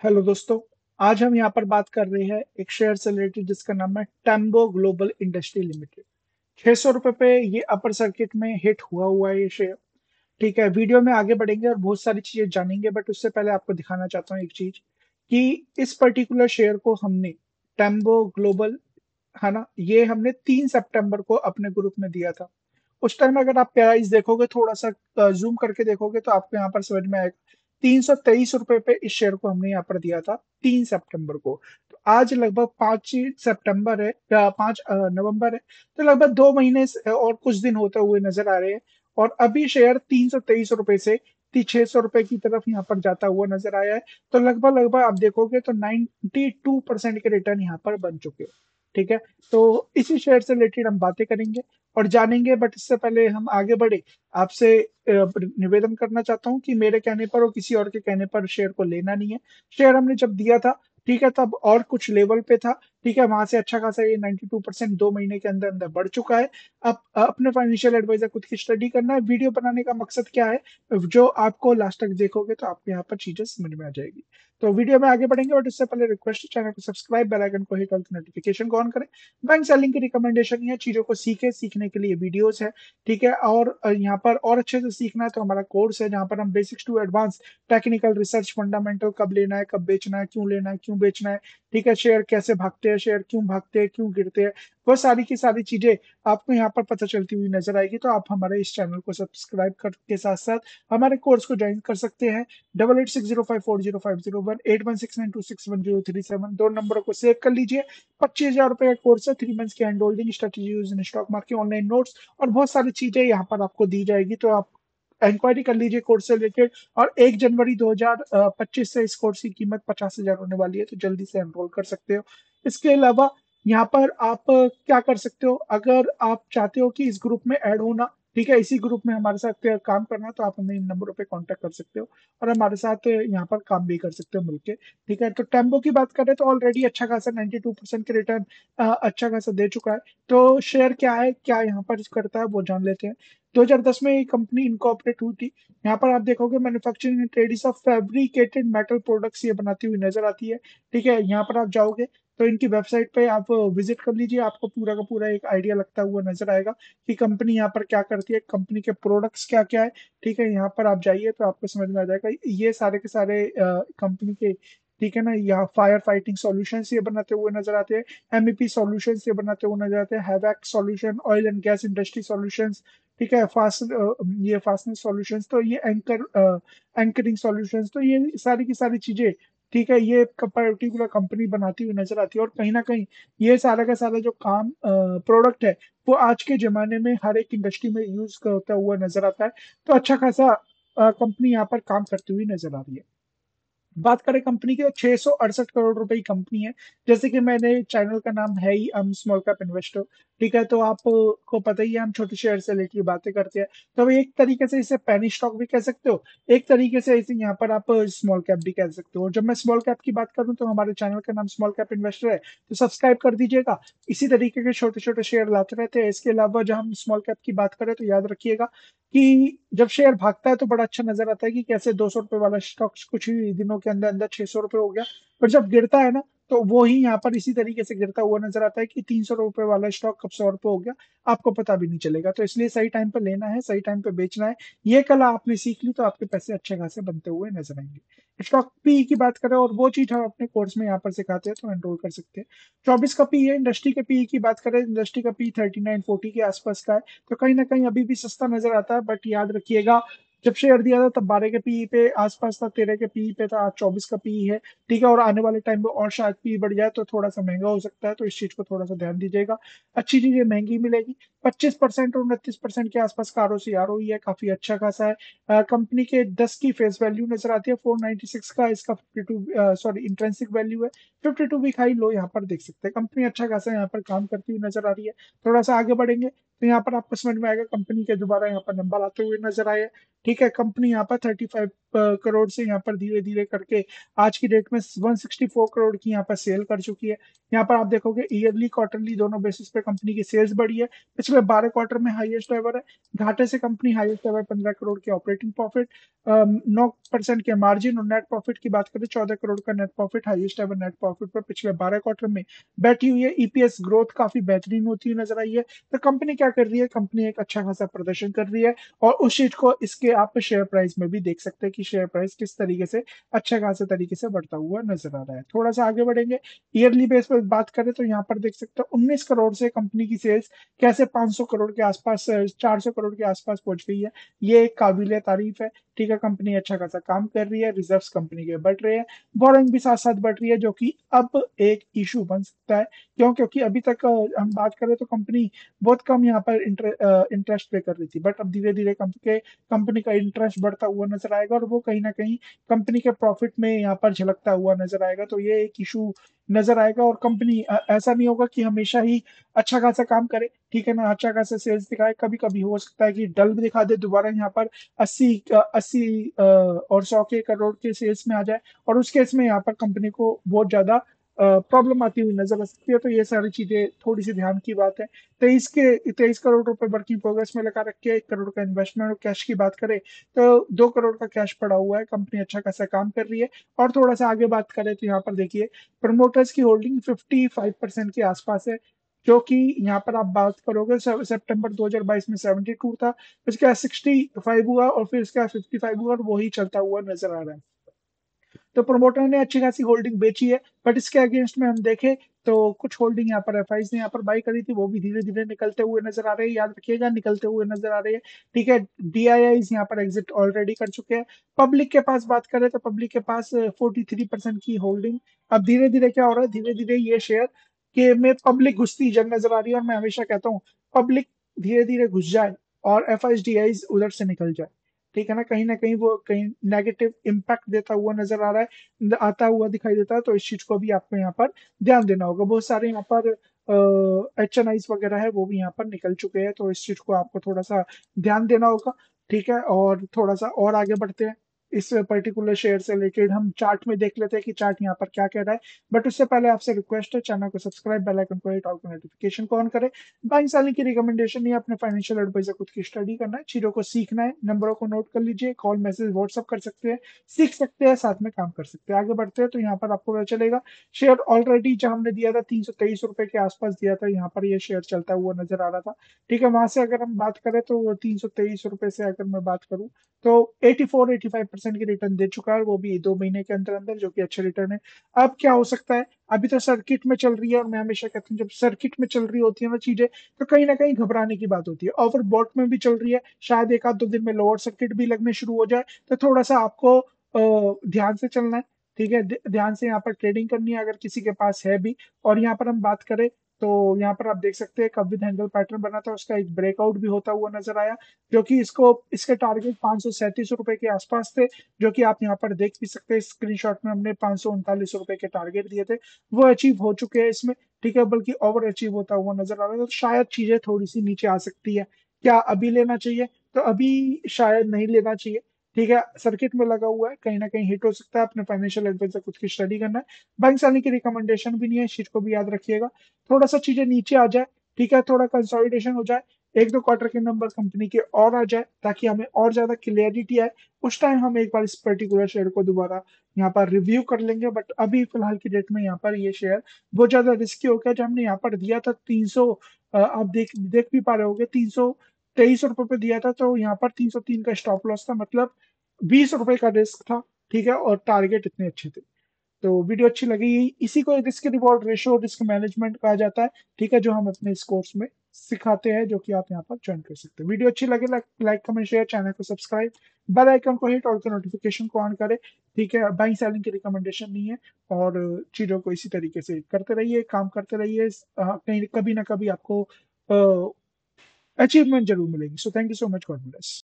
Hello दोस्तों। आज हम यहाँ पर बात कर रहे हैं एक शेयर से रिलेटेड जिसका नाम है टेम्बो ग्लोबल इंडस्ट्री लिमिटेड। 600 रुपये पे ये अपर सर्किट में हिट हुआ है ये शेयर। ठीक है, वीडियो में आगे बढ़ेंगे और बहुत सारी चीजें जानेंगे, बट उससे पहले आपको दिखाना चाहता हूँ एक चीज कि इस पर्टिकुलर शेयर को हमने टेम्बो ग्लोबल, है ना, ये हमने 3 सितंबर को अपने ग्रुप में दिया था। उस टाइम अगर आप प्राइस देखोगे, थोड़ा सा जूम करके देखोगे तो आपको यहाँ पर समझ में आएगा। 323 रुपए पे इस शेयर को हमने यहाँ पर दिया था 3 सितंबर को। तो आज लगभग 5 सितंबर है या 5 नवंबर है। तो लगभग 2 महीने और कुछ दिन होते हुए नजर आ रहे हैं। और अभी शेयर 323 रुपए से 600 रुपए की तरफ यहाँ पर जाता हुआ नजर आया है। तो लगभग लगभग आप देखोगे तो 92% के रिटर्न यहाँ पर बन चुके हैं। ठीक है, तो इसी शेयर से रिलेटेड हम बातें करेंगे और जानेंगे, बट इससे पहले हम आगे बढ़े, आपसे निवेदन करना चाहता हूँ कि मेरे कहने पर और किसी और के कहने पर शेयर को लेना नहीं है। शेयर हमने जब दिया था, ठीक है, तब और कुछ लेवल पे था। ठीक है, वहां से अच्छा खासा ये 92% 2 महीने के अंदर अंदर बढ़ चुका है। अब अपने फाइनेंशियल एडवाइजर खुद की स्टडी करना है। वीडियो बनाने का मकसद क्या है, जो आपको लास्ट तक देखोगे तो आपको यहाँ पर चीजें समझ में आ जाएगी। तो वीडियो में आगे बढ़ेंगे, बट इससे पहले रिक्वेस्ट, चैनल को सब्सक्राइब, बेल आइकन को हिट और नोटिफिकेशन को ऑन करें। बैंक सेलिंग की रिकमेंडेशन है, चीजों को सीखने के लिए वीडियोस है। ठीक है, और यहाँ पर और अच्छे से सीखना है तो हमारा कोर्स है जहाँ पर हम basics to advance technical research fundamental, कब लेना है, कब बेचना है, क्यों लेना है, क्यों बेचना है। ठीक है, शेयर कैसे भागते हैं, शेयर क्यों भागते हैं, क्यों गिरते हैं, वो सारी की सारी चीजें आपको यहाँ पर पता चलती हुई नजर आएगी। तो आप हमारे इस चैनल को सब्सक्राइब करके साथ साथ हमारे कोर्स को ज्वाइन कर सकते हैं। 8860540501, 8169261037, दो नंबरों को सेव कर लीजिए। 25,000 रुपए का कोर्स है, 3 मंथ्स की hand holding, strategy use in stock market, online notes और बहुत सारी चीजें यहाँ पर आपको दी जाएगी। तो आप इंक्वायरी कर लीजिए कोर्स से रिलेटेड। और 1 जनवरी 2025 से इस कोर्स की कीमत 50,000 होने वाली है, तो जल्दी से एनरोल कर सकते हो। इसके अलावा यहाँ पर आप क्या कर सकते हो, अगर आप चाहते हो कि इस ग्रुप में ऐड होना, ठीक है, इसी ग्रुप में हमारे साथ काम करना, तो आप हमें इन नंबरों पे कांटेक्ट कर सकते हो और हमारे साथ यहाँ पर काम भी कर सकते हो मिलके। ठीक है, तो टेम्बो की बात करें तो ऑलरेडी अच्छा खासा 92% के रिटर्न अच्छा खासा दे चुका है। तो शेयर क्या है, क्या यहाँ पर करता है, वो जान लेते हैं। 2010 में ये कंपनी इनकॉर्पोरेट हुई थी। यहाँ पर आप देखोगे manufacturing and trading of fabricated metal products ये बनाती हुई नजर आती है। ठीक है, यहाँ पर आप जाओगे तो इनकी वेबसाइट पे आप विजिट कर लीजिए, आपको पूरा का पूरा एक आइडिया लगता हुआ नजर आएगा कि कंपनी यहाँ पर क्या करती है, कंपनी के प्रोडक्ट्स क्या क्या है। ठीक है, यहाँ पर आप जाइए तो आपको समझ में आ जाएगा ये सारे के सारे कंपनी के। ठीक है ना, यहाँ फायर फाइटिंग सॉल्यूशंस ये बनाते हुए नजर आते हैं। एमईपी सॉल्यूशंस ये बनाते हुए नजर आते हैं। HVAC solution, oil and gas industry solutions. ठीक है, ये फास्टनेस सॉल्यूशंस, तो ये एंकरिंग सॉल्यूशंस, तो ये सारी की सारी चीजें। ठीक है, ये पर्टिकुलर कंपनी बनाती हुई नजर आती है। और कहीं ना कहीं ये सारा का सारा जो काम प्रोडक्ट है, वो आज के जमाने में हर एक इंडस्ट्री में यूज करता हुआ नजर आता है। तो अच्छा खासा कंपनी यहाँ पर काम करती हुई नजर आ रही है। बात करें कंपनी की तो 668 करोड़ रुपए की कंपनी है। जैसे कि मैंने, चैनल का नाम है ही हम स्मॉल कैप इन्वेस्टर। ठीक है, तो आपको पता ही है हम छोटे शेयर से रिलेटेड बातें करते हैं। तो एक तरीके से इसे पैनी स्टॉक भी कह सकते हो, एक तरीके से इसे यहाँ पर आप स्मॉल कैप भी कह सकते हो। जब मैं स्मॉल कैप की बात करूं तो हमारे चैनल का नाम स्मॉल कैप इन्वेस्टर है, तो सब्सक्राइब कर दीजिएगा। इसी तरीके के छोटे छोटे शेयर लाते रहते हैं। इसके अलावा जब हम स्मॉल कैप की बात करें तो याद रखिएगा कि जब शेयर भागता है तो बड़ा अच्छा नजर आता है कि कैसे 200 रुपए वाला स्टॉक कुछ ही दिनों के अंदर अंदर 600 रुपए हो गया। पर जब गिरता है ना, तो वो ही यहाँ पर इसी तरीके से गिरता हुआ नजर आता है कि 300 रुपए वाला स्टॉक कब 100 रुपए हो गया, आपको पता भी नहीं चलेगा। तो इसलिए सही टाइम पे लेना है, सही टाइम पे बेचना है। ये कला आपने सीख ली तो आपके पैसे अच्छे खासे बनते हुए नजर आएंगे। स्टॉक पी की बात करें, और वो चीज हम अपने कोर्स में यहाँ पर सिखाते हैं, तो एनरोल कर सकते हैं। 24 का पी है। इंडस्ट्री के पी की बात करें, इंडस्ट्री का पी 39-40 के आसपास का है। तो कहीं ना कहीं अभी भी सस्ता नजर आता है, बट याद रखिएगा जब शेयर दिया था तब 12 के पीई पे आसपास था, 13 के पीई पे था, आज 24 का पीई है। ठीक है, और आने वाले टाइम में और शायद पीई बढ़ जाए तो थोड़ा सा महंगा हो सकता है, तो इस चीज को थोड़ा सा ध्यान दीजिएगा। अच्छी चीजें महंगी मिलेगी। 25% और 29% के आसपास का आरओसी आरओई है, काफी अच्छा खासा है। कंपनी के 10 की फेस वैल्यू नजर आती है 496 का, इसका 52, सॉरी, इंट्रेंसिक वैल्यू है 52 वीक हाई लो यहाँ पर देख सकते हैं। कंपनी अच्छा खासा यहाँ पर काम करती हुई नजर आ रही है। थोड़ा सा आगे बढ़ेंगे तो यहाँ पर आपको समझ में आएगा कंपनी के दोबारा यहाँ पर नंबर आते हुए नजर आए। ठीक है, कंपनी यहाँ पर 35 करोड़ से यहाँ पर धीरे धीरे करके आज की डेट में 164 करोड़ की यहाँ पर सेल कर चुकी है। यहाँ पर आप देखोगे ईयरली क्वार्टरली दोनों बेसिस पे कंपनी की सेल्स बढ़ी है। पिछले पिछले 12 क्वार्टर में हाईएस्ट एवर है। घाटे से कंपनी हाईएस्ट एवर 15 करोड़ की ऑपरेटिंग प्रॉफिट, 9% के मार्जिन, और नेट प्रॉफिट की बात करें 14 करोड़ का net profit, highest ever net profit पर पिछले 12 क्वार्टर में बैठी हुई है। ईपीएस ग्रोथ काफी बेहतरीन होती हुई नजर आई है। तो कंपनी क्या कर रही है, कंपनी एक अच्छा खासा प्रदर्शन कर रही है, और उस चीज को इसके आप शेयर प्राइस में भी देख सकते हैं कि शेयर प्राइस किस तरीके से अच्छा खासा तरीके से बढ़ता हुआ नजर आ रहा है। थोड़ा सा आगे बढ़ेंगे, ईयरली बेस पर बात करें तो यहाँ पर देख सकते हैं 19 करोड़ से कंपनी की सेल्स कैसे 500 करोड़ के आसपास, 400 करोड़ के आसपास पहुंच गई है। ये एक काबिल तारीफ है। ठीक है, कंपनी अच्छा खासा काम कर रही है, रिजर्व्स कंपनी के बढ़ रहे हैं, बोरिंग भी साथ साथ बढ़ रही है, जो कि अब एक इशू बन सकता है। क्यों? क्योंकि अभी तक हम बात करें तो कंपनी बहुत कम यहाँ पर इंटरेस्ट पे कर रही थी, बट अब धीरे धीरे कंपनी का इंटरेस्ट बढ़ता हुआ नजर आएगा, और वो कहीं ना कहीं कंपनी के प्रॉफिट में यहाँ पर झलकता हुआ नजर आएगा। तो ये एक इशू नजर आएगा, और कंपनी ऐसा नहीं होगा कि हमेशा ही अच्छा खासा काम करे, ठीक है ना, अच्छा खासा सेल्स दिखाए, कभी कभी हो सकता है कि डल भी दिखा दे, दोबारा यहाँ पर 80 और 100 के करोड़ के सेल्स में आ जाए, और उस केस में यहाँ पर कंपनी को बहुत ज्यादा प्रॉब्लम आती हुई नजर आ सकती है। तो ये सारी चीजें थोड़ी सी ध्यान की बात है। 23 करोड़ रुपए वर्किंग प्रोग्रेस में लगा रखे हैं, 1 करोड़ का इन्वेस्टमेंट, और कैश की बात करें तो 2 करोड़ का कैश पड़ा हुआ है। कंपनी अच्छा खासा काम कर रही है। और थोड़ा सा आगे बात करें तो यहाँ पर देखिए, प्रमोटर्स की होल्डिंग 55% के आसपास है, जो कि यहाँ पर आप बात करोगे सितंबर 2022 में 72 था, उसके बाद 65 हुआ, और फिर उसके बाद 55 हुआ, और वही चलता हुआ नजर आ रहा है। तो प्रमोटर ने अच्छी खासी होल्डिंग बेची है, बट इसके अगेंस्ट में हम देखें तो कुछ होल्डिंग यहाँ पर एफआईज ने यहाँ पर बाई करी थी, वो भी धीरे धीरे निकलते हुए नजर आ रहे हैं, याद रखिएगा निकलते हुए नजर आ रहे हैं। ठीक है, डीआईआईज यहाँ पर एग्जिट ऑलरेडी कर चुके हैं। पब्लिक के पास बात करें तो पब्लिक के पास 43% की होल्डिंग। अब धीरे धीरे क्या हो रहा है, धीरे धीरे ये शेयर के में पब्लिक घुसती जंग नजर आ रही है, और मैं हमेशा कहता हूँ पब्लिक धीरे धीरे घुस जाए और एफ आई डी आईज उधर से निकल जाए, ठीक है ना कहीं वो कहीं नेगेटिव इम्पैक्ट देता हुआ नजर आ रहा है, आता हुआ दिखाई देता है। तो इस चीज को भी आपको यहाँ पर ध्यान देना होगा। बहुत सारे यहाँ पर एच एन आईज वगैरह है, वो भी यहाँ पर निकल चुके हैं, तो इस चीज को आपको थोड़ा सा ध्यान देना होगा। ठीक है, और थोड़ा सा और आगे बढ़ते हैं। इस पर्टिकुलर शेयर से रिलेटेड हम चार्ट में देख लेते हैं कि चार्ट यहाँ पर क्या कह रहा है। बट उससे पहले आपसे रिक्वेस्ट है, चैनल को सब्सक्राइब, बेल आइकन को हिट, ऑल नोटिफिकेशन को ऑन करें। बाइंग सेलिंग की रिकमेंडेशन नहीं है, अपने फाइनेंशियल एडवाइजर खुद की स्टडी करना है, चीजों को सीखना है, नंबरों को नोट कर लीजिए, कॉल मैसेज व्हाट्सअप कर सकते हैं, सीख सकते हैं, साथ में काम कर सकते हैं। आगे बढ़ते हैं तो यहाँ पर आपको पता चलेगा शेयर ऑलरेडी जहां हमने दिया था 323 रुपए के आसपास दिया था, यहाँ पर ये शेयर चलता हुआ नजर आ रहा था। ठीक है, वहां से अगर हम बात करें तो 323 रुपए से अगर मैं बात करूं तो 85% की रिटर्न दे चुका है, वो भी 2 महीने के अंदर अंदर, जो कि अच्छे रिटर्न है। अब क्या हो सकता है, अभी तो सर्किट में चल रही है, और मैं हमेशा कहता हूँ जब सर्किट में चल रही होती है ना चीजें, तो कहीं ना कहीं घबराने की बात होती है। ओवरबॉट में भी चल रही है, शायद एक आध दो दिन में लोअर सर्किट भी लगने शुरू हो जाए, तो थोड़ा सा आपको ध्यान से चलना है। ठीक है, ध्यान से यहाँ पर ट्रेडिंग करनी है अगर किसी के पास है भी। और यहाँ पर हम बात करें तो यहाँ पर आप देख सकते हैं कब विद हैंडल पैटर्न बना था, उसका एक ब्रेकआउट भी होता हुआ नजर आया, जो कि इसके टारगेट 537 रुपए के आसपास थे, जो कि आप यहाँ पर देख भी सकते हैं। स्क्रीनशॉट में हमने 539 रुपए के टारगेट दिए थे, वो अचीव हो चुके हैं इसमें। ठीक है, बल्कि ओवर अचीव होता हुआ नजर आ रहा है, तो शायद चीजें थोड़ी सी नीचे आ सकती है। क्या अभी लेना चाहिए? तो अभी शायद नहीं लेना चाहिए। ठीक है, सर्किट में लगा हुआ है, कहीं ना कहीं हिट हो सकता है, अपने फाइनेंशियल एडवाइजर खुद की स्टडी करना है। बैंक जाने की रिकमेंडेशन भी नहीं है, इस चीज को भी याद रखिएगा। थोड़ा सा चीजें नीचे आ जाए, ठीक है, थोड़ा कंसोलिडेशन हो जाए, 1-2 क्वार्टर के नंबर कंपनी के और आ जाए, ताकि हमें और ज्यादा क्लियरिटी आए, उस टाइम हम एक बार इस पर्टिकुलर शेयर को दोबारा यहाँ पर रिव्यू कर लेंगे। बट अभी फिलहाल की डेट में यहाँ पर ये शेयर बहुत ज्यादा रिस्की हो गया। जब हमने यहाँ पर दिया था 300, आप देख भी पा रहे होगे, 323 रुपए पे दिया था, तो यहाँ पर 303 का स्टॉप लॉस था, मतलब 20 रुपए का रिस्क था। ठीक है, और टारगेट इतने अच्छे थे। तो वीडियो अच्छी लगी, इसी को risk reward ratio, risk management कहा जाता है। ठीक है, जो हम अपने इस कोर्स में सिखाते हैं, जो कि आप यहाँ पर ज्वाइन कर सकते हैं। वीडियो अच्छी लगे लाइक कमेंट शेयर, चैनल को सब्सक्राइब, बेल आइकन को हिट, और नोटिफिकेशन को ऑन करें। ठीक है, बाइंग सेलिंग की रिकमेंडेशन नहीं है, और चीजों को इसी तरीके से करते रहिए, काम करते रहिए, कहीं कभी ना कभी आपको अचीवमेंट जरूर मिलेगी। So thank you so much, God bless.